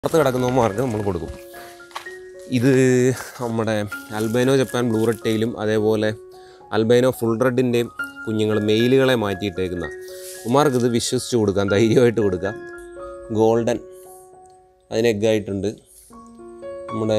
പുറത്ത് കിടക്കുന്നവന്മാർക്ക് നമ്മൾ കൊടുക്കും. ഇത് നമ്മുടെ അൽബൈനോ ജപ്പാൻ ബ്ലൂ റെഡ് ടെയിലും അതേപോലെ അൽബൈനോ ഫുൾ റെഡിൻ്റെയും കുഞ്ഞുങ്ങൾ മെയിലുകളെ മാറ്റിയിട്ടേക്കുന്ന ഉമാർക്ക് ഇത് വിശ്വസിച്ച് കൊടുക്കാം, ധൈര്യമായിട്ട് കൊടുക്കാം. ഗോൾഡൻ അതിന് എഗ്ഗായിട്ടുണ്ട്. നമ്മുടെ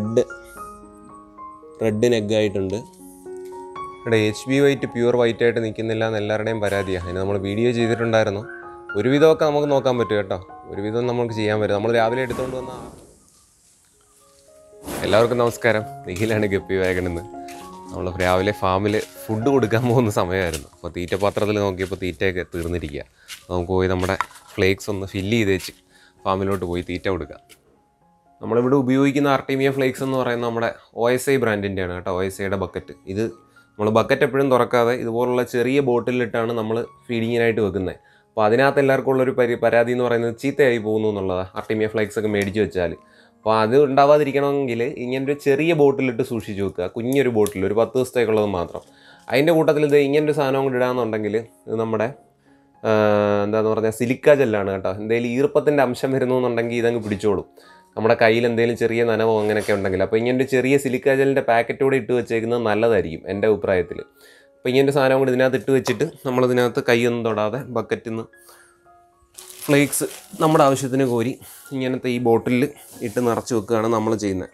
റെഡിന് എഗ്ഗായിട്ടുണ്ട്. ഇവിടെ HB വൈറ്റ് പ്യുവർ വൈറ്റായിട്ട് നിൽക്കുന്നില്ല എന്ന് എല്ലാവരുടെയും പരാതിയാണ്. അതിന് നമ്മൾ വീഡിയോ ചെയ്തിട്ടുണ്ടായിരുന്നു. ഒരുവിധമൊക്കെ നമുക്ക് നോക്കാൻ പറ്റും കേട്ടോ, ഒരുവിധം നമുക്ക് ചെയ്യാൻ പറ്റും. നമ്മൾ രാവിലെ എടുത്തുകൊണ്ട് വന്ന എല്ലാവർക്കും നമസ്കാരം. നിഖിലാണ് ഗപ്പി വാഗണിൽ നിന്ന്. നമ്മൾ രാവിലെ ഫാമിൽ ഫുഡ് കൊടുക്കാൻ പോകുന്ന സമയമായിരുന്നു. അപ്പോൾ തീറ്റപാത്രത്തിൽ നോക്കിയപ്പോൾ തീറ്റയൊക്കെ തീർന്നിരിക്കുക. നമുക്ക് പോയി നമ്മുടെ ഫ്ലേക്സ് ഒന്ന് ഫില്ല് ചെയ്ത് വെച്ച് ഫാമിലോട്ട് പോയി തീറ്റ കൊടുക്കുക. നമ്മളിവിടെ ഉപയോഗിക്കുന്ന ആർട്ടീമിയ ഫ്ലേക്സ് എന്ന് പറയുന്നത് നമ്മുടെ OSI ബ്രാൻഡിൻ്റെയാണ് കേട്ടോ, OSIയുടെ ബക്കറ്റ്. ഇത് നമ്മൾ ബക്കറ്റ് എപ്പോഴും തുറക്കാതെ ഇതുപോലുള്ള ചെറിയ ബോട്ടിലിട്ടാണ് നമ്മൾ ഫീഡിങ്ങിനായിട്ട് വെക്കുന്നത്. അപ്പോൾ അതിനകത്ത് എല്ലാവർക്കും ഉള്ളൊരു പരാതി എന്ന് പറയുന്നത് ചീത്തയായി പോകുന്നു എന്നുള്ളതാണ്. ആർട്ടീമിയ ഫ്ലേക്സ് ഒക്കെ മേടിച്ച് വെച്ചാൽ. അപ്പോൾ അത് ഉണ്ടാവാതിരിക്കണമെങ്കിൽ ഇങ്ങനൊരു ചെറിയ ബോട്ടിലിട്ട് സൂക്ഷിച്ച് വെക്കുക. കുഞ്ഞൊരു ബോട്ടിൽ, ഒരു 10 ദിവസത്തേക്കുള്ളത് മാത്രം. അതിൻ്റെ കൂട്ടത്തിൽ ഇത് ഇങ്ങനൊരു സാധനം കൊണ്ട് ഇടാമെന്നുണ്ടെങ്കിൽ ഇത് നമ്മുടെ എന്താണെന്ന് പറഞ്ഞാൽ സിലിക്ക ജെല്ലാണ് കേട്ടോ. എന്തെങ്കിലും ഈർപ്പത്തിൻ്റെ അംശം വരുന്നു എന്നുണ്ടെങ്കിൽ ഇതങ്ങ് പിടിച്ചോളും. നമ്മുടെ കയ്യിൽ എന്തെങ്കിലും ചെറിയ നനവോ അങ്ങനെയൊക്കെ ഉണ്ടെങ്കിൽ. അപ്പോൾ ഇങ്ങനൊരു ചെറിയ സിലിക്ക ജെല്ലിൻ്റെ പാക്കറ്റോടെ ഇട്ട് വെച്ചേക്കുന്നത് നല്ലതായിരിക്കും എൻ്റെ അഭിപ്രായത്തിൽ. അപ്പോൾ ഇങ്ങനൊരു സാധനം കൂടി ഇതിനകത്ത് ഇട്ട് വെച്ചിട്ട് നമ്മളിതിനകത്ത് കൈയൊന്നും തൊടാതെ ബക്കറ്റിൽ നിന്ന് ഫ്ലേക്സ് നമ്മുടെ ആവശ്യത്തിന് കോരി ഇങ്ങനത്തെ ഈ ബോട്ടിലിൽ ഇട്ട് നിറച്ച് വെക്കുകയാണ് നമ്മൾ ചെയ്യുന്നത്.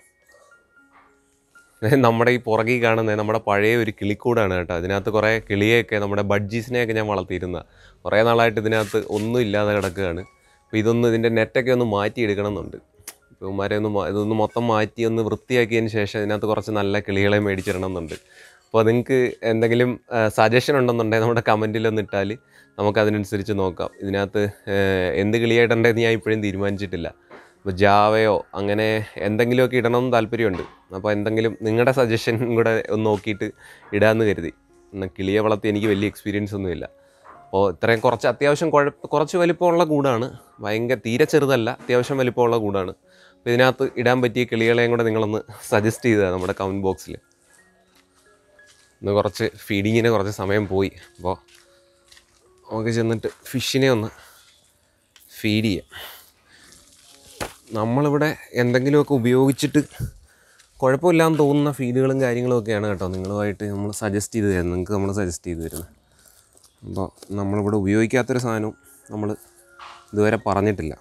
നമ്മുടെ ഈ പുറകിൽ കാണുന്നത് നമ്മുടെ പഴയ ഒരു കിളിക്കൂടാണ് കേട്ടോ. ഇതിനകത്ത് കുറേ കിളിയൊക്കെ നമ്മുടെ ബഡ്ജീസിനെയൊക്കെ ഞാൻ വളർത്തിയിരുന്ന കുറേ നാളായിട്ട് ഇതിനകത്ത് ഒന്നും ഇല്ലാതെ കിടക്കുകയാണ്. അപ്പോൾ ഇതിൻ്റെ നെറ്റൊക്കെ ഒന്ന് മാറ്റിയെടുക്കണം എന്നുണ്ട്. ഇപ്പോൾ ഇതൊന്ന് മൊത്തം മാറ്റി ഒന്ന് വൃത്തിയാക്കിയതിന് ശേഷം ഇതിനകത്ത് കുറച്ച് നല്ല കിളികളെ മേടിച്ചിടണം എന്നുണ്ട്. അപ്പോൾ നിങ്ങൾക്ക് എന്തെങ്കിലും സജഷൻ ഉണ്ടെന്നുണ്ടെങ്കിൽ നമ്മുടെ കമൻറ്റിലൊന്ന് ഇട്ടാൽ നമുക്കതിനനുസരിച്ച് നോക്കാം. ഇതിനകത്ത് എന്ത് കിളിയായിട്ടുണ്ടെന്ന് ഞാൻ ഇപ്പോഴും തീരുമാനിച്ചിട്ടില്ല. അപ്പോൾ ജാവയോ അങ്ങനെ എന്തെങ്കിലുമൊക്കെ ഇടണമെന്ന് താല്പര്യമുണ്ട്. അപ്പോൾ എന്തെങ്കിലും നിങ്ങളുടെ സജഷൻ കൂടെ ഒന്ന് നോക്കിയിട്ട് ഇടാമെന്ന് കരുതി. എന്നാൽ കിളിയെ വളർത്തി എനിക്ക് വലിയ എക്സ്പീരിയൻസ് ഒന്നുമില്ല. അപ്പോൾ ഇത്രയും അത്യാവശ്യം കുറച്ച് വലിപ്പമുള്ള കൂടാണ്. തീരെ ചെറുതല്ല, അത്യാവശ്യം വലിപ്പമുള്ള കൂടാണ്. അപ്പോൾ ഇതിനകത്ത് ഇടാൻ പറ്റിയ കിളികളെയും കൂടെ നിങ്ങളൊന്ന് സജസ്റ്റ് ചെയ്തതാണ് നമ്മുടെ കമൻറ്റ് ബോക്സിൽ. ഇന്ന് കുറച്ച് ഫീഡിങ്ങിന് കുറച്ച് സമയം പോയി. അപ്പോൾ നമുക്ക് ചെന്നിട്ട് ഫിഷിനെ ഒന്ന് ഫീഡ് ചെയ്യാം. നമ്മളിവിടെ എന്തെങ്കിലുമൊക്കെ ഉപയോഗിച്ചിട്ട് കുഴപ്പമില്ലാന്ന് തോന്നുന്ന ഫീഡുകളും കാര്യങ്ങളുമൊക്കെയാണ് കേട്ടോ നിങ്ങളുമായിട്ട് നമ്മൾ സജസ്റ്റ് ചെയ്ത് തരുന്നത്, നിങ്ങൾക്ക് നമ്മൾ സജസ്റ്റ് ചെയ്ത് തരുന്നത്. അപ്പോൾ നമ്മളിവിടെ ഉപയോഗിക്കാത്തൊരു സാധനവും നമ്മൾ ഇതുവരെ പറഞ്ഞിട്ടില്ല.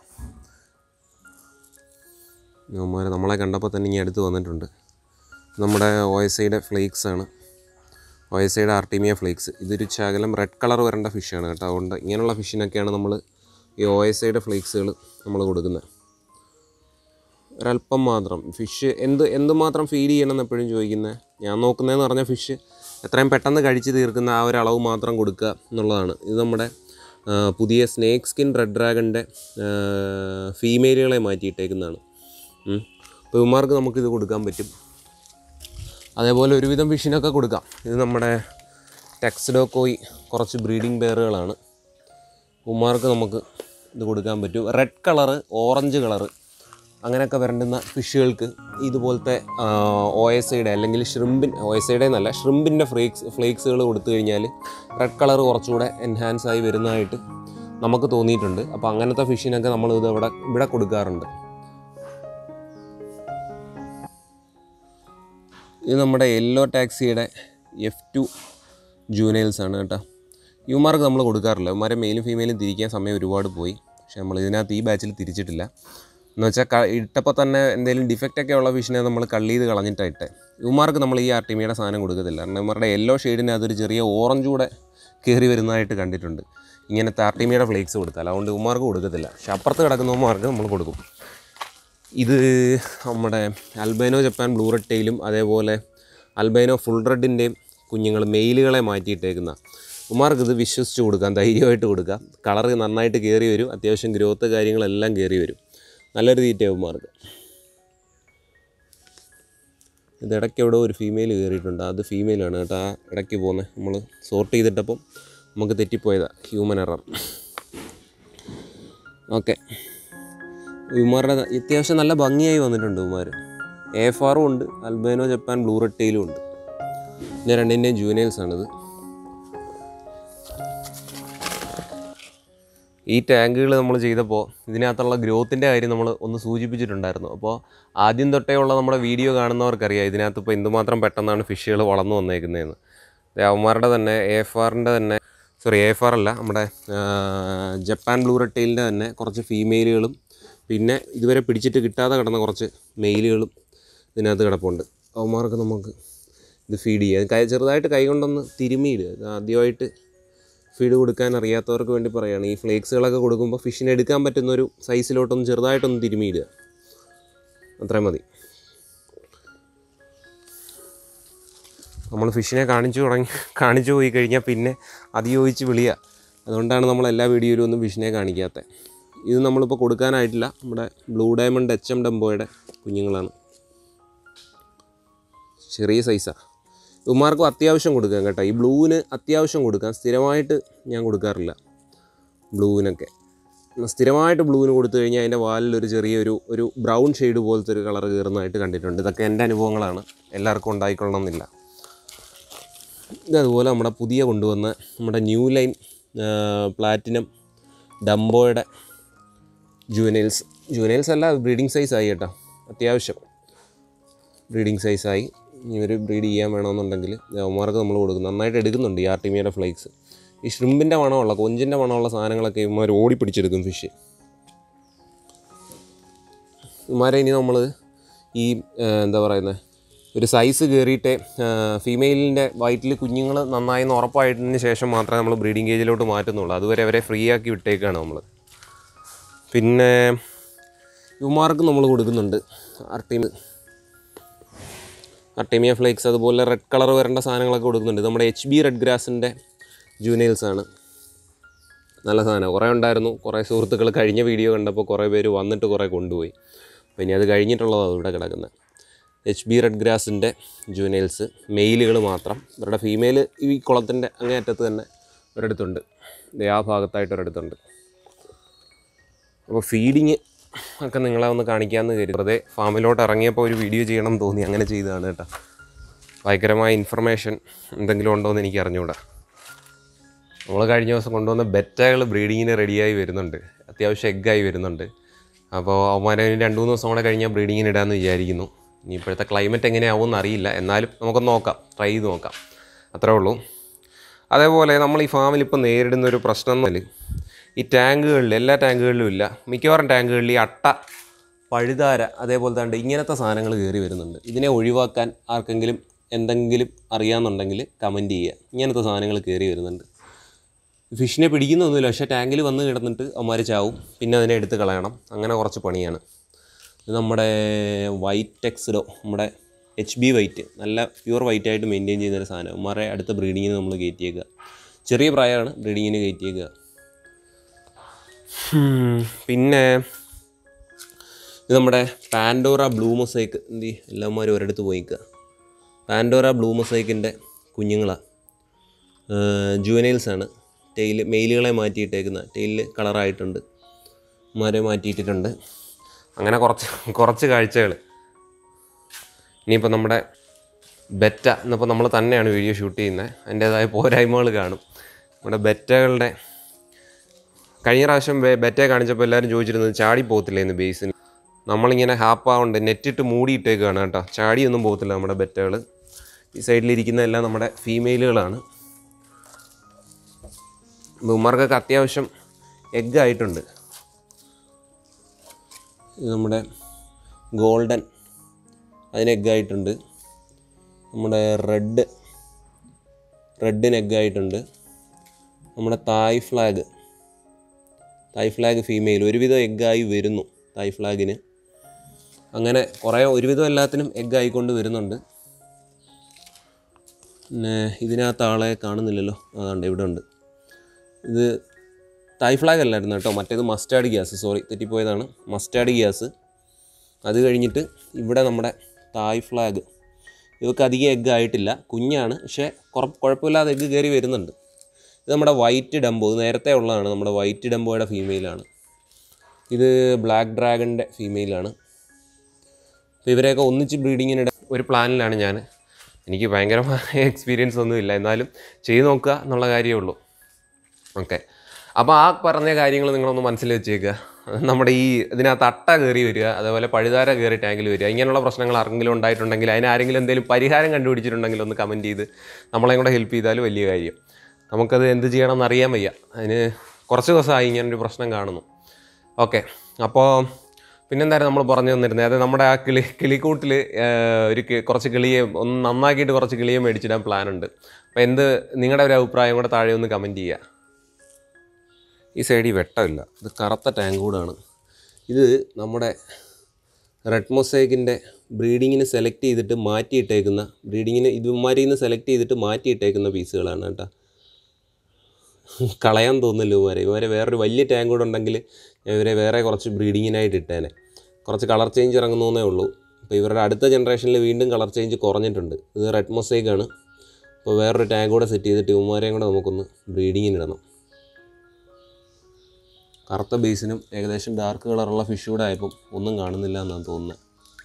നമ്മളെ കണ്ടപ്പോൾ തന്നെ ഇങ്ങനെ അടുത്ത് വന്നിട്ടുണ്ട്. നമ്മുടെ OSIയുടെ ഫ്ലേക്സാണ്, OSIയുടെ ആർട്ടീമിയ ഫ്ലേക്സ്. ഇതൊരു ശകലം റെഡ് കളർ വരേണ്ട ഫിഷാണ് കേട്ടോ. അതുകൊണ്ട് ഇങ്ങനെയുള്ള ഫിഷിനൊക്കെയാണ് നമ്മൾ ഈ OSIയുടെ ഫ്ലേക്സുകൾ നമ്മൾ കൊടുക്കുന്നത്. ഒരല്പം മാത്രം ഫിഷ് എന്തുമാത്രം ഫീഡ് ചെയ്യണമെന്ന് എപ്പോഴും ചോദിക്കുന്നത്. ഞാൻ നോക്കുന്നതെന്ന് പറഞ്ഞാൽ ഫിഷ് എത്രയും പെട്ടെന്ന് കഴിച്ച് തീർക്കുന്ന ആ ഒരു അളവ് മാത്രം കൊടുക്കുക എന്നുള്ളതാണ്. ഇത് നമ്മുടെ പുതിയ സ്നേക്ക് സ്കിൻ റെഡ് ഡ്രാഗണിൻ്റെ ഫീമെയിലുകളെ മാറ്റിയിട്ടേക്കുന്നതാണ്. അപ്പോൾ ഇവന്മാർക്ക് നമുക്കിത് കൊടുക്കാൻ പറ്റും. അതേപോലെ ഒരുവിധം ഫിഷിനൊക്കെ കൊടുക്കാം. ഇത് നമ്മുടെ ടെക്സ്ഡോക്കോയി കുറച്ച് ബ്രീഡിംഗ് പെയറുകളാണ്. ഇവന്മാർക്ക് നമുക്ക് ഇത് കൊടുക്കാൻ പറ്റും. റെഡ് കളറ്, ഓറഞ്ച് കളറ് അങ്ങനെയൊക്കെ വരണ്ടുന്ന ഫിഷുകൾക്ക് ഇതുപോലത്തെ OSIയുടെ അല്ലെങ്കിൽ OSIയുടെ എന്നല്ല ഷ്രിമ്പിൻ്റെ ഫ്ലേക്സുകൾ കൊടുത്തു കഴിഞ്ഞാൽ റെഡ് കളർ കുറച്ചുകൂടെ എൻഹാൻസ് ആയി വരുന്നതായിട്ട് നമുക്ക് തോന്നിയിട്ടുണ്ട്. അപ്പോൾ അങ്ങനത്തെ ഫിഷിനൊക്കെ നമ്മൾ ഇവിടെ കൊടുക്കാറുണ്ട്. ഇത് നമ്മുടെ യെല്ലോ ടാക്സിയുടെ F2 ജൂനൈൽസാണ് കേട്ടോ. ഇവന്മാർക്ക് നമ്മൾ കൊടുക്കാറില്ല. ഇവന്മാരെ മെയിലും ഫീമെയിലും തിരിക്കാൻ സമയം ഒരുപാട് പോയി. പക്ഷേ നമ്മൾ ഇതിനകത്ത് ഈ ബാച്ചിൽ തിരിച്ചിട്ടില്ല. എന്ന് വെച്ചാൽ ഇട്ടപ്പോൾ തന്നെ എന്തെങ്കിലും ഡിഫക്റ്റൊക്കെ ഉള്ള ഫിഷിനെ നമ്മൾ കള്ളി ചെയ്ത് കളഞ്ഞിട്ടായിട്ട് ഇവന്മാർക്ക് നമ്മൾ ഈ ആർട്ടിമിയുടെ സാധനം കൊടുക്കത്തില്ല. കാരണം ഇവന്മാരുടെ യെല്ലോ ഷെയ്ഡിന് അതൊരു ചെറിയ ഓറഞ്ച് കൂടെ കയറി വരുന്നതായിട്ട് കണ്ടിട്ടുണ്ട് ഇങ്ങനത്തെ ആർട്ടിമിയുടെ ഫ്ലേക്സ് കൊടുത്താൽ. അതുകൊണ്ട് ഇവന്മാർക്ക് കൊടുക്കത്തില്ല. പക്ഷെ അപ്പുറത്ത് കിടക്കുന്നവന്മാർക്ക് നമ്മൾ കൊടുക്കും. ഇത് നമ്മുടെ അൽബൈനോ ജപ്പാൻ ബ്ലൂ റെഡ് ടെയിലും അതേപോലെ അൽബൈനോ ഫുൾ റെഡിൻ്റെയും കുഞ്ഞുങ്ങൾ മെയിലുകളെ മാറ്റിയിട്ടേക്കുന്ന ഉമാർക്ക് ഇത് വിശ്വസിച്ച് കൊടുക്കാം, ധൈര്യമായിട്ട് കൊടുക്കാം. കളറ് നന്നായിട്ട് കയറി വരും, അത്യാവശ്യം ഗ്രോത്ത് കാര്യങ്ങളെല്ലാം കയറി വരും. നല്ലൊരു തീറ്റയാവും ഉമാർക്ക്. ഇതിടയ്ക്ക് എവിടെ ഒരു ഫീമെയിൽ കയറിയിട്ടുണ്ട്. അത് ഫീമെയിലാണ് കേട്ടോ. ആ ഇടയ്ക്ക് പോകുന്നത് നമ്മൾ സോർട്ട് ചെയ്തിട്ടപ്പം നമുക്ക് തെറ്റിപ്പോയതാണ്, ഹ്യൂമൻ എറർ. ഓക്കെ, ഇവന്മാരുടെ അത്യാവശ്യം നല്ല ഭംഗിയായി വന്നിട്ടുണ്ട്. ഇവന്മാർ AFRും ഉണ്ട്, അൽബൈനോ ജപ്പാൻ ബ്ലൂ റെഡ് ടെയിലും ഉണ്ട്. പിന്നെ രണ്ടിൻ്റെയും ജൂനൈൽസാണിത്. ഈ ടാങ്കുകൾ നമ്മൾ ചെയ്തപ്പോൾ ഇതിനകത്തുള്ള ഗ്രോത്തിൻ്റെ കാര്യം നമ്മൾ ഒന്ന് സൂചിപ്പിച്ചിട്ടുണ്ടായിരുന്നു. അപ്പോൾ ആദ്യം തൊട്ടേ ഉള്ള നമ്മുടെ വീഡിയോ കാണുന്നവർക്കറിയാം ഇതിനകത്ത് ഇപ്പോൾ എന്തുമാത്രം പെട്ടെന്നാണ് ഫിഷുകൾ വളർന്നു വന്നേക്കുന്നതെന്ന്. അവന്മാരുടെ തന്നെ AFRൻ്റെ തന്നെ AFR അല്ല, നമ്മുടെ ജപ്പാൻ ബ്ലൂ റെഡ് ടെയിലിൻ്റെ തന്നെ കുറച്ച് ഫീമെയിലുകളും പിന്നെ ഇതുവരെ പിടിച്ചിട്ട് കിട്ടാതെ കിടന്ന കുറച്ച് മെയിലുകളും ഇതിനകത്ത് കിടപ്പുണ്ട്. അവന്മാർക്ക് നമുക്ക് ഇത് ഫീഡ് ചെയ്യുക. ചെറുതായിട്ട് കൈ കൊണ്ടൊന്ന് തിരുമിയിടുക. ഇത് ആദ്യമായിട്ട് ഫീഡ് കൊടുക്കാൻ അറിയാത്തവർക്ക് വേണ്ടി പറയുകയാണ്. ഈ ഫ്ലേക്സുകളൊക്കെ കൊടുക്കുമ്പോൾ ഫിഷിനെ എടുക്കാൻ പറ്റുന്നൊരു സൈസിലോട്ടൊന്ന് ചെറുതായിട്ടൊന്ന് തിരുമിയിടുക. അത്രയും മതി. നമ്മൾ ഫിഷിനെ കാണിച്ചു പോയി കഴിഞ്ഞാൽ പിന്നെ അത് ചോദിച്ച് വിളിയുക. അതുകൊണ്ടാണ് നമ്മൾ എല്ലാ വീഡിയോയിലും ഒന്നും ഫിഷിനെ കാണിക്കാത്തത്. ഇത് നമ്മളിപ്പോൾ കൊടുക്കാനായിട്ടില്ല. നമ്മുടെ ബ്ലൂ ഡയമണ്ട് HM ഡംബോയുടെ കുഞ്ഞുങ്ങളാണ്. ചെറിയ സൈസാണ്. ഇവന്മാർക്കും അത്യാവശ്യം കൊടുക്കാം കേട്ടോ. ഈ ബ്ലൂവിന് അത്യാവശ്യം കൊടുക്കാം. സ്ഥിരമായിട്ട് ഞാൻ കൊടുക്കാറില്ല ബ്ലൂവിനൊക്കെ. സ്ഥിരമായിട്ട് ബ്ലൂവിന് കൊടുത്തു കഴിഞ്ഞാൽ അതിൻ്റെ വാലിലൊരു ചെറിയൊരു ബ്രൗൺ ഷെയ്ഡ് പോലത്തെ ഒരു കളർ കയറുന്നതായിട്ട് കണ്ടിട്ടുണ്ട്. ഇതൊക്കെ എൻ്റെ അനുഭവങ്ങളാണ്, എല്ലാവർക്കും ഉണ്ടായിക്കൊള്ളണമെന്നില്ല. ഇതതുപോലെ നമ്മുടെ പുതിയ കൊണ്ടുവന്ന നമ്മുടെ ന്യൂ ലൈൻ പ്ലാറ്റിനം ഡംബോയുടെ ജുവനൈൽസ് അല്ല, ബ്രീഡിങ് സൈസായി കേട്ടോ. അത്യാവശ്യം ബ്രീഡിങ് സൈസായി. ഇവർ ബ്രീഡ് ചെയ്യാൻ വേണമെന്നുണ്ടെങ്കിൽ അവന്മാർക്ക് നമ്മൾ കൊടുക്കും. നന്നായിട്ട് എടുക്കുന്നുണ്ട് ഈ ആർട്ടിമിയയുടെ ഫ്ലേക്സ്. ഈ ഷ്രിമ്പിൻ്റെ മണമുള്ള കൊഞ്ചിൻ്റെ മണമുള്ള സാധനങ്ങളൊക്കെ ഇവന്മാർ ഓടിപ്പിടിച്ചെടുക്കും ഫിഷ്. ഇവന്മാരെ ഇനി നമ്മൾ ഈ എന്താ പറയുന്നത്, ഒരു സൈസ് കയറിയിട്ട് ഫീമെയിലിൻ്റെ വയറ്റിൽ കുഞ്ഞുങ്ങൾ നന്നായി ഉറപ്പായതിന് ശേഷം മാത്രമേ നമ്മൾ ബ്രീഡിങ് കേജിലോട്ട് മാറ്റുന്നുള്ളൂ. അതുവരെ അവരെ ഫ്രീ ആക്കി വിട്ടേക്കാണ് നമ്മൾ. പിന്നെ ഇവന്മാർക്ക് നമ്മൾ കൊടുക്കുന്നുണ്ട് ആർട്ടിമിയ ഫ്ലേക്സ്, അതുപോലെ റെഡ് കളർ വരേണ്ട സാധനങ്ങളൊക്കെ കൊടുക്കുന്നുണ്ട്. നമ്മുടെ HB റെഡ് ഗ്രാസിൻ്റെ ജൂനൈൽസാണ്. നല്ല സാധനം. കുറേ ഉണ്ടായിരുന്നു. കുറേ സുഹൃത്തുക്കൾ കഴിഞ്ഞ വീഡിയോ കണ്ടപ്പോൾ കുറേ പേര് വന്നിട്ട് കുറേ കൊണ്ടുപോയി. പിന്നെ അത് കഴിഞ്ഞിട്ടുള്ളതാണ് ഇവിടെ കിടക്കുന്നത്. HB റെഡ് ഗ്രാസിൻ്റെ ജൂനൈൽസ് മെയിലുകൾ മാത്രം. ഇവരുടെ ഫീമെയിൽ ഈ കുളത്തിൻ്റെ അങ്ങേയറ്റത്ത് തന്നെ ഒരിടത്തുണ്ട്. ആ ഭാഗത്തായിട്ട് ഒരിടത്തുണ്ട്. അപ്പോൾ ഫീഡിങ് ഒക്കെ നിങ്ങളെ ഒന്ന് കാണിക്കാമെന്ന് കരുതി. വെറുതെ ഫാമിലോട്ട് ഇറങ്ങിയപ്പോൾ ഒരു വീഡിയോ ചെയ്യണം തോന്നി, അങ്ങനെ ചെയ്തതാണ് കേട്ടോ. ഭയങ്കരമായ ഇൻഫർമേഷൻ എന്തെങ്കിലും ഉണ്ടോ എന്ന് എനിക്ക് അറിഞ്ഞുകൂടാ. നമ്മൾ കഴിഞ്ഞ ദിവസം കൊണ്ടുവന്ന ബെറ്റകൾ ബ്രീഡിങ്ങിന് റെഡിയായി വരുന്നുണ്ട്. അത്യാവശ്യം എഗ്ഗായി വരുന്നുണ്ട്. അപ്പോൾ അവന്മാരെ 2-3 ദിവസം കൂടെ കഴിഞ്ഞാൽ ബ്രീഡിങ്ങിന് ഇടാമെന്ന് വിചാരിക്കുന്നു. ഇനി ഇപ്പോഴത്തെ ക്ലൈമറ്റ് എങ്ങനെയാവുമെന്ന് അറിയില്ല. എന്നാലും നമുക്കൊന്ന് നോക്കാം, ട്രൈ ചെയ്ത് നോക്കാം, അത്രേ ഉള്ളൂ. അതേപോലെ നമ്മൾ ഈ ഫാമിൽ ഇപ്പോൾ നേരിടുന്നൊരു പ്രശ്നം എന്നല്ല, ഈ ടാങ്കുകളിൽ എല്ലാ ടാങ്കുകളിലും ഇല്ല, മിക്കവാറും ടാങ്കുകളിൽ ഈ അട്ട, പഴുതാര, അതേപോലെ തന്നെ ഇങ്ങനത്തെ സാധനങ്ങൾ കയറി വരുന്നുണ്ട്. ഇതിനെ ഒഴിവാക്കാൻ ആർക്കെങ്കിലും എന്തെങ്കിലും അറിയാമെന്നുണ്ടെങ്കിൽ കമൻറ്റ് ചെയ്യുക. ഇങ്ങനത്തെ സാധനങ്ങൾ കയറി വരുന്നുണ്ട്. ഫിഷിനെ പിടിക്കുന്നൊന്നുമില്ല, പക്ഷേ ടാങ്കിൽ വന്ന് കിടന്നിട്ട് അവന്മാർ ചാവും. പിന്നെ അതിനെ എടുത്ത് കളയണം. അങ്ങനെ കുറച്ച് പണിയാണ്. ഇത് നമ്മുടെ വൈറ്റ് ടെക്സിഡോ, നമ്മുടെ HB വൈറ്റ്, നല്ല പ്യുവർ വൈറ്റായിട്ട് മെയിൻറ്റെയിൻ ചെയ്യുന്നൊരു സാധനം. അവന്മാരെ അടുത്ത ബ്രീഡിങ്ങിന് നമ്മൾ കയറ്റിയേക്കുക. ചെറിയ പ്രായമാണ് ബ്രീഡിങ്ങിന് കയറ്റിയേക്കുക. പിന്നെ ഇത് നമ്മുടെ പാൻഡോറ ബ്ലൂ മൊസൈക്ക്. എല്ലാവന്മാരും ഒരിടത്ത് പോയിക്കുക. പാൻഡോറ ബ്ലൂ മൊസൈക്കിൻ്റെ കുഞ്ഞുങ്ങളാണ്. ജുവനൈൽസാണ്. മെയിലുകളെ മാറ്റിയിട്ടേക്കുന്ന, ടെയിലിൽ കളറായിട്ടുണ്ട്, മാരെ മാറ്റിയിട്ടിട്ടുണ്ട്. അങ്ങനെ കുറച്ച് കാഴ്ചകൾ. ഇനിയിപ്പോൾ നമ്മുടെ ബെറ്റ, ഇന്നിപ്പോൾ നമ്മൾ തന്നെയാണ് വീഡിയോ ഷൂട്ട് ചെയ്യുന്നത്. അതിൻ്റേതായ പോരായ്മകൾ കാണും. നമ്മുടെ ബെറ്റകളുടെ കഴിഞ്ഞ പ്രാവശ്യം ബെറ്റയെ കാണിച്ചപ്പോൾ എല്ലാവരും ചോദിച്ചിരുന്നത് ചാടി പോകത്തില്ല എന്ന് ബേസിന്. നമ്മളിങ്ങനെ ഹാപ്പാവുണ്ട്, നെറ്റിട്ട് മൂടിയിട്ടേക്കാണ് കേട്ടോ. ചാടിയൊന്നും പോകത്തില്ല നമ്മുടെ ബെറ്റകൾ. ഈ സൈഡിലിരിക്കുന്നതെല്ലാം നമ്മുടെ ഫീമെയിലുകളാണ്. ഉമ്മർക്കൊക്കെ അത്യാവശ്യം എഗ്ഗായിട്ടുണ്ട്. ഇത് നമ്മുടെ ഗോൾഡൻ, അതിന് എഗ്ഗായിട്ടുണ്ട്. നമ്മുടെ റെഡിന് എഗ്ഗായിട്ടുണ്ട്. നമ്മുടെ തായ് ഫ്ലാഗ് ഫീമെയിൽ ഒരുവിധം എഗ്ഗായി വരുന്നു. തായ് ഫ്ലാഗിന് അങ്ങനെ കുറേ ഒരുവിധം എല്ലാത്തിനും എഗ്ഗായിക്കൊണ്ട് വരുന്നുണ്ട്. പിന്നെ ഇതിനകത്ത് ആളെ കാണുന്നില്ലല്ലോ, അതുകൊണ്ട് ഇവിടെ ഉണ്ട്. ഇത് തായ് ഫ്ലാഗ് അല്ലായിരുന്നു കേട്ടോ, മറ്റേത് മസ്റ്റാർഡ് ഗ്യാസ്, സോറി തെറ്റിപ്പോയതാണ്, മസ്റ്റാർഡ് ഗ്യാസ്. അത് കഴിഞ്ഞിട്ട് ഇവിടെ നമ്മുടെ തായ് ഫ്ലാഗ്. ഇവർക്ക് അധികം എഗ്ഗ് ആയിട്ടില്ല, കുഞ്ഞാണ്, പക്ഷേ കുഴപ്പമില്ലാതെ എഗ്ഗ് കയറി വരുന്നുണ്ട്. ഇത് നമ്മുടെ വൈറ്റ് ഡംബോ, ഇത് നേരത്തെ ഉള്ളതാണ്. നമ്മുടെ വൈറ്റ് ഡംബോയുടെ ഫീമെയിലാണ്. ഇത് ബ്ലാക്ക് ഡ്രാഗണിൻ്റെ ഫീമെയിലാണ്. അപ്പോൾ ഇവരെയൊക്കെ ഒന്നിച്ച് ബ്രീഡിങ്ങിനിടെ ഒരു പ്ലാനിലാണ് ഞാൻ. എനിക്ക് ഭയങ്കരമായ എക്സ്പീരിയൻസ് ഒന്നുമില്ല, എന്നാലും ചെയ്ത് നോക്കുക എന്നുള്ള കാര്യമേ ഉള്ളൂ. ഓക്കെ, അപ്പോൾ ആ പറഞ്ഞ കാര്യങ്ങൾ നിങ്ങളൊന്ന് മനസ്സിൽ വെച്ചേക്കുക. നമ്മുടെ ഈ ഇതിനകത്ത് അട്ട കയറി വരിക, അതേപോലെ പഴുതാര കയറി ടാങ്കിൽ വരിക, ഇങ്ങനെയുള്ള പ്രശ്നങ്ങൾ ആർക്കെങ്കിലും ഉണ്ടായിട്ടുണ്ടെങ്കിൽ അതിന് ആരെങ്കിലും എന്തെങ്കിലും പരിഹാരം കണ്ടുപിടിച്ചിട്ടുണ്ടെങ്കിൽ ഒന്ന് കമൻറ്റ് ചെയ്ത് നമ്മളെയും കൂടെ ഹെൽപ്പ് ചെയ്താൽ വലിയ കാര്യം. നമുക്കത് എന്ത് ചെയ്യണമെന്ന് അറിയാൻ വയ്യ. അതിന് കുറച്ച് ദിവസമായി ഇങ്ങനൊരു പ്രശ്നം കാണുന്നു. ഓക്കെ, അപ്പോൾ പിന്നെന്തായാലും നമ്മൾ പറഞ്ഞു തന്നിരുന്നത്, അതായത് നമ്മുടെ ആ കിളിക്കൂട്ടിൽ കുറച്ച് കിളിയെ ഒന്ന് നന്നാക്കിയിട്ട് കുറച്ച് കിളിയെ മേടിച്ചിടാൻ പ്ലാനുണ്ട്. അപ്പോൾ നിങ്ങളുടെ ഒരു അഭിപ്രായം കൂടെ താഴെ ഒന്ന് കമൻറ്റ് ചെയ്യുക. ഈ സൈഡിൽ വെട്ടമില്ല, ഇത് കറുത്ത ടാങ്ക് കൂടാണ്. ഇത് നമ്മുടെ റെഡ് മൊസൈക്കിൻ്റെ ബ്രീഡിങ്ങിന് സെലക്ട് ചെയ്തിട്ട് മാറ്റിയിട്ടേക്കുന്ന, ഇതുമാരിൽ നിന്ന് സെലക്ട് ചെയ്തിട്ട് മാറ്റിയിട്ടേക്കുന്ന പീസുകളാണ് കേട്ടോ. കളയാൻ തോന്നില്ല ഇവരെ വേറൊരു വലിയ ടാങ്ക് കൂടെ ഉണ്ടെങ്കിൽ ഇവരെ വേറെ കുറച്ച് ബ്രീഡിങ്ങിനായിട്ട് ഇട്ടേനെ. കുറച്ച് കളർ ചേഞ്ച് ഇറങ്ങുന്നേ ഉള്ളൂ. അപ്പോൾ ഇവരുടെ അടുത്ത ജനറേഷനിൽ വീണ്ടും കളർ ചേഞ്ച് കുറഞ്ഞിട്ടുണ്ട്. ഇത് റെഡ് മൊസൈക്കാണ്. അപ്പോൾ വേറൊരു ടാങ്ക് കൂടെ സെറ്റ് ചെയ്തിട്ട് ഇവന്മാരെയും കൂടെ നമുക്കൊന്ന് ബ്രീഡിങ്ങിനിടണം. കറുത്ത ബേസിനും ഏകദേശം ഡാർക്ക് കളറുള്ള ഫിഷ് കൂടെ ആയപ്പം ഒന്നും കാണുന്നില്ല എന്നാണ് തോന്നുന്നത്.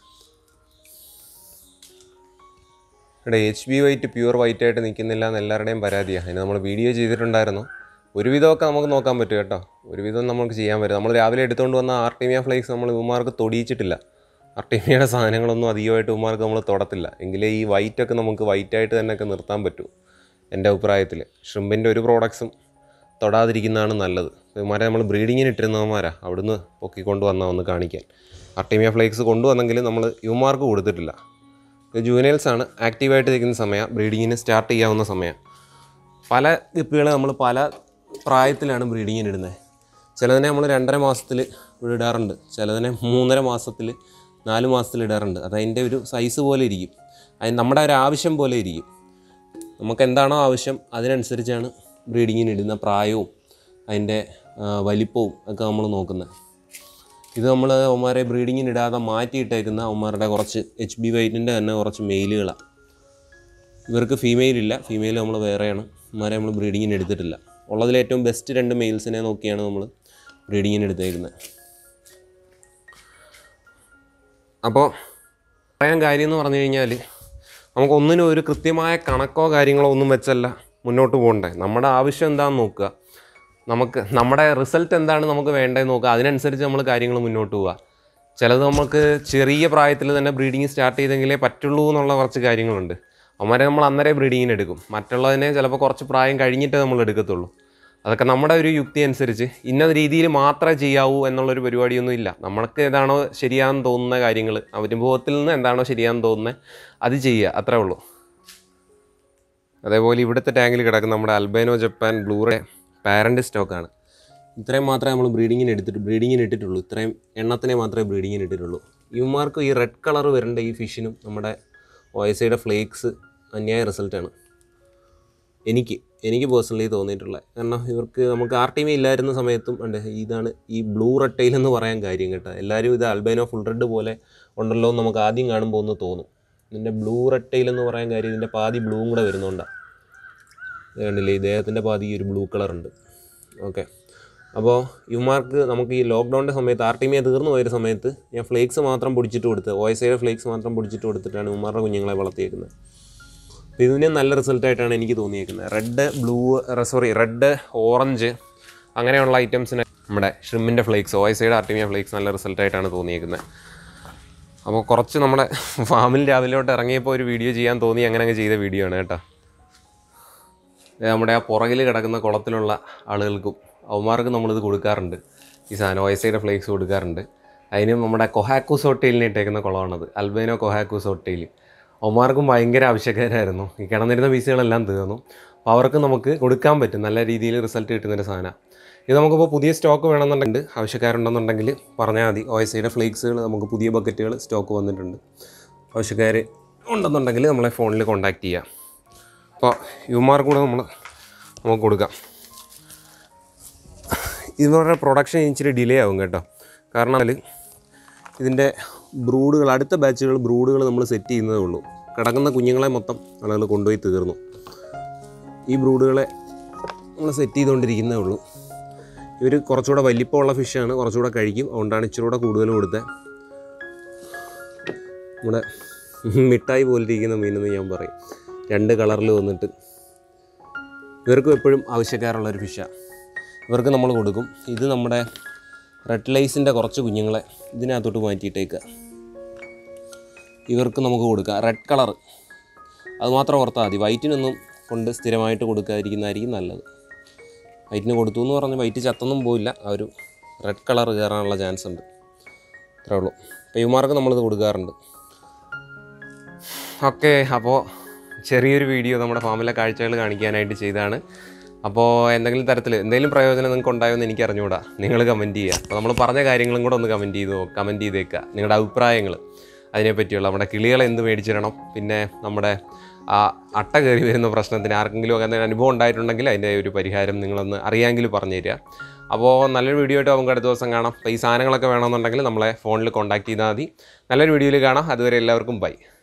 ഇവിടെ HB വൈറ്റ് പ്യുവർ വൈറ്റ് ആയിട്ട് നിൽക്കുന്നില്ല എന്ന് എല്ലാവരുടെയും പരാതിയാണ്. അതിന് നമ്മൾ വീഡിയോ ചെയ്തിട്ടുണ്ടായിരുന്നു. ഒരുവിധമൊക്കെ നമുക്ക് നോക്കാൻ പറ്റും കേട്ടോ. ഒരുവിധം നമുക്ക് ചെയ്യാൻ പറ്റും. നമ്മൾ രാവിലെ എടുത്തുകൊണ്ട് വന്ന ആർട്ടീമിയ ഫ്ലേക്സ് നമ്മൾ ഇവന്മാർക്ക് തൊടിയിച്ചിട്ടില്ല. ആർട്ടീമിയയുടെ സാധനങ്ങളൊന്നും അധികമായിട്ട് ഇവന്മാർക്ക് നമ്മൾ തൊടത്തില്ല. എങ്കിലേ ഈ വൈറ്റൊക്കെ നമുക്ക് വൈറ്റായിട്ട് തന്നെയൊക്കെ നിർത്താൻ പറ്റൂ എൻ്റെ അഭിപ്രായത്തിൽ. ഷ്രിമ്പിൻ്റെ ഒരു പ്രോഡക്ട്സും തൊടാതിരിക്കുന്നതാണ് നല്ലത്. ഇവന്മാരെ നമ്മൾ ബ്രീഡിങ്ങിന് ഇട്ടിരുന്നവന്മാരാ, അവിടുന്ന് പൊക്കിക്കൊണ്ട് വന്നാൽ ഒന്ന് കാണിക്കാൻ. ആർട്ടീമിയ ഫ്ലേക്സ് കൊണ്ടുവന്നെങ്കിൽ നമ്മൾ ഇവന്മാർക്ക് കൊടുത്തിട്ടില്ല. ഇത് ജൂനിയൽസാണ്, ആക്റ്റീവായിട്ട് നിൽക്കുന്ന സമയം, ബ്രീഡിങ്ങിന് സ്റ്റാർട്ട് ചെയ്യാവുന്ന സമയം. പല ഗപ്പികളെ നമ്മൾ പല പ്രായത്തിലാണ് ബ്രീഡിങ്ങിന് ഇടുന്നത്. ചിലതിനെ നമ്മൾ 2.5 മാസത്തിൽ ഇടാറുണ്ട്, ചിലതിനെ 3.5 മാസത്തിൽ 4 മാസത്തിൽ ഇടാറുണ്ട്. അതതിൻ്റെ ഒരു സൈസ് പോലെ ഇരിക്കും, അത് നമ്മുടെ ഒരു ആവശ്യം പോലെ ഇരിക്കും. നമുക്ക് എന്താണോ ആവശ്യം അതിനനുസരിച്ചാണ് ബ്രീഡിങ്ങിന് ഇടുന്ന പ്രായവും അതിൻ്റെ വലിപ്പവും ഒക്കെ നമ്മൾ നോക്കുന്നത്. ഇത് നമ്മൾ അവന്മാരെ ബ്രീഡിങ്ങിന് ഇടാതെ മാറ്റിയിട്ടേക്കുന്ന അവന്മാരുടെ കുറച്ച് HB വൈറ്റിൻ്റെ തന്നെ കുറച്ച് മെയിലുകളാണ്. ഇവർക്ക് ഫീമെയിൽ ഇല്ല, ഫീമെയിൽ നമ്മൾ വേറെയാണ്. അവന്മാരെ നമ്മൾ ബ്രീഡിങ്ങിന് എടുത്തിട്ടില്ല. ഉള്ളതിൽ ഏറ്റവും ബെസ്റ്റ് 2 മെയിൽസിനെ നോക്കിയാണ് നമ്മൾ ബ്രീഡിങ്ങിന് എടുത്തേക്കുന്നത്. അപ്പോൾ പറയാൻ കാര്യം എന്ന് പറഞ്ഞു കഴിഞ്ഞാൽ, നമുക്കൊന്നിനും ഒരു കൃത്യമായ കണക്കോ കാര്യങ്ങളോ ഒന്നും വെച്ചല്ല മുന്നോട്ട് പോകണ്ടേ. നമ്മുടെ ആവശ്യം എന്താണെന്ന് നോക്കുക, നമ്മുടെ റിസൾട്ട് എന്താണ് നമുക്ക് വേണ്ടതെന്ന് നോക്കുക, അതിനനുസരിച്ച് നമ്മൾ കാര്യങ്ങൾ മുന്നോട്ട് പോവുക. ചിലത് നമുക്ക് ചെറിയ പ്രായത്തിൽ തന്നെ ബ്രീഡിങ് സ്റ്റാർട്ട് ചെയ്തെങ്കിലേ പറ്റുള്ളൂ എന്നുള്ള കുറച്ച് കാര്യങ്ങളുണ്ട്. അവന്മാരെ നമ്മൾ അന്നേരം ബ്രീഡിങ്ങിന് എടുക്കും, മറ്റുള്ളതിനെ ചിലപ്പോൾ കുറച്ച് പ്രായം കഴിഞ്ഞിട്ടേ നമ്മൾ എടുക്കത്തുള്ളൂ. അതൊക്കെ നമ്മുടെ ഒരു യുക്തി അനുസരിച്ച് ഇന്ന രീതിയിൽ മാത്രമേ ചെയ്യാവൂ എന്നുള്ളൊരു പരിപാടിയൊന്നും ഇല്ല. നമുക്ക് ഏതാണോ ശരിയാണെന്ന് തോന്നുന്ന കാര്യങ്ങൾ, അനുഭവത്തിൽ നിന്ന് എന്താണോ ശരിയാണെന്ന് തോന്നുന്നത് അത് ചെയ്യുക, അത്രേ ഉള്ളൂ. അതേപോലെ ഇവിടുത്തെ ടാങ്കിൽ കിടക്കുന്ന നമ്മുടെ അൽബൈനോ ജപ്പാൻ ബ്ലൂറേ പാരൻ്റ് സ്റ്റോക്കാണ്. ഇത്രയും മാത്രമേ നമ്മൾ ബ്രീഡിങ്ങിന് ഇട്ടിട്ടുള്ളൂ. ഇത്രയും എണ്ണത്തിനെ മാത്രമേ ബ്രീഡിങ്ങിന് ഇട്ടിട്ടുള്ളൂ. ഇവന്മാർക്ക് ഈ റെഡ് കളർ വരേണ്ട ഈ ഫിഷിനും നമ്മുടെ OSIയുടെ ഫ്ലേക്സ് അന്യായ റിസൾട്ടാണ് എനിക്ക് പേഴ്സണലി തോന്നിയിട്ടുള്ളത്. കാരണം ഇവർക്ക് നമുക്ക് ആർട്ടിമി ഇല്ലായിരുന്ന സമയത്തും ഉണ്ട്. ഇതാണ് ഈ ബ്ലൂ റെഡ് ടൈൽ എന്ന് പറയാൻ കാര്യം കേട്ടോ. എല്ലാവരും ഇത് അൽബൈനോ ഫുൾ റെഡ് പോലെ ഉണ്ടല്ലോ എന്ന് നമുക്ക് ആദ്യം കാണുമ്പോൾ ഒന്ന് തോന്നും. ഇതിൻ്റെ ബ്ലൂ റെഡ് ടൈൽ എന്ന് പറയാൻ കാര്യം ഇതിൻ്റെ പാതി ബ്ലൂവും കൂടെ വരുന്നുണ്ടാണ്. കണ്ടില്ലേ, ഇദ്ദേഹത്തിൻ്റെ പാതി ഒരു ബ്ലൂ കളറുണ്ട്. ഓക്കെ, അപ്പോൾ ഇവന്മാർക്ക് നമുക്ക് ഈ ലോക്ക്ഡൗണിൻ്റെ സമയത്ത് ആർട്ടിമിയ തീർന്നു പോയൊരു സമയത്ത് ഞാൻ ഫ്ലേക്സ് മാത്രം പൊടിച്ചിട്ട് കൊടുത്ത്, OSIയുടെ ഫ്ലേക്സ് മാത്രം പൊടിച്ചിട്ട് കൊടുത്തിട്ടാണ് ഇവന്മാരുടെ കുഞ്ഞുങ്ങളെ വളർത്തിയേക്കുന്നത്. അപ്പോൾ ഇതിന് നല്ല റിസൾട്ടായിട്ടാണ് എനിക്ക് തോന്നിയേക്കുന്നത്. റെഡ് ഓറഞ്ച് അങ്ങനെയുള്ള ഐറ്റംസിന് നമ്മുടെ ഷ്രിമ്മിൻ്റെ ഫ്ലേക്സ്, OSIയുടെ ആർട്ടിമിയ ഫ്ലേക്സ് നല്ല റിസൾട്ടായിട്ടാണ് തോന്നിയേക്കുന്നത്. അപ്പോൾ കുറച്ച് നമ്മുടെ ഫാമിൽ രാവിലോട്ട് ഇറങ്ങിയപ്പോൾ ഒരു വീഡിയോ ചെയ്യാൻ തോന്നി, അങ്ങനെ ചെയ്ത വീഡിയോ ആണ് കേട്ടോ. നമ്മുടെ ആ പുറകിൽ കിടക്കുന്ന കുളത്തിലുള്ള ആളുകൾക്കും അവന്മാർക്കും നമ്മളിത് കൊടുക്കാറുണ്ട്. ഈ സാധനം OSIയുടെ ഫ്ലേക്സ് കൊടുക്കാറുണ്ട്. അതിനും നമ്മുടെ കൊഹാക്കൂസ് ഹോട്ടലിന് ഇട്ടേക്കുന്ന കുളമാണത്, അൽബൈനോ കൊഹാക്കൂസ് ഹോട്ടൽ. അവന്മാർക്കും ഭയങ്കര ആവശ്യക്കാരായിരുന്നു. ഈ കിടന്നിരുന്ന പീസുകളെല്ലാം തീർന്നു. അപ്പോൾ അവർക്ക് നമുക്ക് കൊടുക്കാൻ പറ്റും, നല്ല രീതിയിൽ റിസൾട്ട് കിട്ടുന്നൊരു സാധനമാണ്. ഇത് നമുക്കിപ്പോൾ പുതിയ സ്റ്റോക്ക് വേണമെന്നുണ്ടെങ്കിൽ ആവശ്യക്കാരുണ്ടെന്നുണ്ടെങ്കിൽ പറഞ്ഞാൽ മതി. OSIയുടെ ഫ്ലേക്സുകൾ നമുക്ക് പുതിയ ബക്കറ്റുകൾ സ്റ്റോക്ക് വന്നിട്ടുണ്ട്. ആവശ്യക്കാർ ഉണ്ടെന്നുണ്ടെങ്കിൽ നമ്മളെ ഫോണിൽ കോൺടാക്റ്റ് ചെയ്യാം. അപ്പോൾ ഇവന്മാർക്കും കൂടെ നമുക്ക് കൊടുക്കാം. ഇവരുടെ പ്രൊഡക്ഷൻ ഇച്ചിരി ഡിലേ ആവും കേട്ടോ. കാരണം ഇതിൻ്റെ ബ്രൂഡുകൾ, അടുത്ത ബ്രൂഡുകൾ നമ്മൾ സെറ്റ് ചെയ്യുന്നതേ ഉള്ളൂ. കിടക്കുന്ന കുഞ്ഞുങ്ങളെ മൊത്തം ആളുകൾ കൊണ്ടുപോയി തീർന്നു. ഈ ബ്രൂഡുകളെ നമ്മൾ സെറ്റ് ചെയ്തുകൊണ്ടിരിക്കുന്നതേ ഉള്ളൂ. ഇവർ കുറച്ചുകൂടെ വലിപ്പമുള്ള ഫിഷാണ്, കുറച്ചുകൂടെ കഴിക്കും. അതുകൊണ്ടാണ് ഇച്ചിരി കൂടെ കൂടുതൽ കൊടുത്തത്. നമ്മുടെ മിഠായി പോലിരിക്കുന്ന മീനെന്ന് ഞാൻ പറയും. 2 കളറിൽ വന്നിട്ട് ഇവർക്കും എപ്പോഴും ആവശ്യക്കാരുള്ളൊരു ഫിഷാണ്. ഇവർക്ക് നമ്മൾ കൊടുക്കും. ഇത് നമ്മുടെ റെഡ് ലൈസിൻ്റെ കുറച്ച് കുഞ്ഞുങ്ങളെ ഇതിനകത്തോട്ട് മാറ്റിയിട്ടേക്കുക. ഇവർക്ക് നമുക്ക് കൊടുക്കാം. റെഡ് കളർ അതുമാത്രം ഓർത്താൽ മതി. വൈറ്റിനൊന്നും കൊണ്ട് സ്ഥിരമായിട്ട് കൊടുക്കാതിരിക്കുന്നതായിരിക്കും നല്ലത്. വൈറ്റിന് കൊടുത്തു എന്ന് പറഞ്ഞ് വൈറ്റ് ചത്തൊന്നും പോയില്ല. ആ ഒരു റെഡ് കളർ കയറാനുള്ള ചാൻസ് ഉണ്ട്. അത്രേ ഉള്ളൂ. അപ്പോൾ ഇവന്മാർക്ക് നമ്മളിത് കൊടുക്കാറുണ്ട്. ഓക്കെ, അപ്പോൾ ചെറിയൊരു വീഡിയോ നമ്മുടെ ഫാമിലെ കാഴ്ചകൾ കാണിക്കാനായിട്ട് ചെയ്തതാണ്. അപ്പോൾ എന്തെങ്കിലും പ്രയോജനം നിങ്ങൾക്ക് ഉണ്ടായോ എന്ന് എനിക്ക് അറിഞ്ഞുകൂടാ. നിങ്ങൾ കമൻറ്റ് ചെയ്യുക. അപ്പോൾ നമ്മൾ പറഞ്ഞ കാര്യങ്ങളും കൂടെ ഒന്ന് കമൻറ്റ് ചെയ്തേക്കുക. നിങ്ങളുടെ അഭിപ്രായങ്ങൾ അതിനെപ്പറ്റിയുള്ള നമ്മുടെ കിളികളെ എന്ത് മേടിച്ചിടണം, പിന്നെ നമ്മുടെ ആ അട്ട കയറി വരുന്ന പ്രശ്നത്തിന് ആർക്കെങ്കിലും അങ്ങനെ അനുഭവം ഉണ്ടായിട്ടുണ്ടെങ്കിൽ അതിൻ്റെ ഒരു പരിഹാരം നിങ്ങളൊന്ന് അറിയാമെങ്കിൽ പറഞ്ഞു തരിക. അപ്പോൾ നല്ലൊരു വീഡിയോ ആയിട്ട് നമുക്ക് അടുത്ത ദിവസം കാണാം. അപ്പോൾ ഈ സാധനങ്ങളൊക്കെ വേണമെന്നുണ്ടെങ്കിൽ നമ്മളെ ഫോണിൽ കോൺടാക്ട് ചെയ്താൽ മതി. നല്ലൊരു വീഡിയോയിൽ കാണാം. അതുവരെ എല്ലാവർക്കും ബൈ.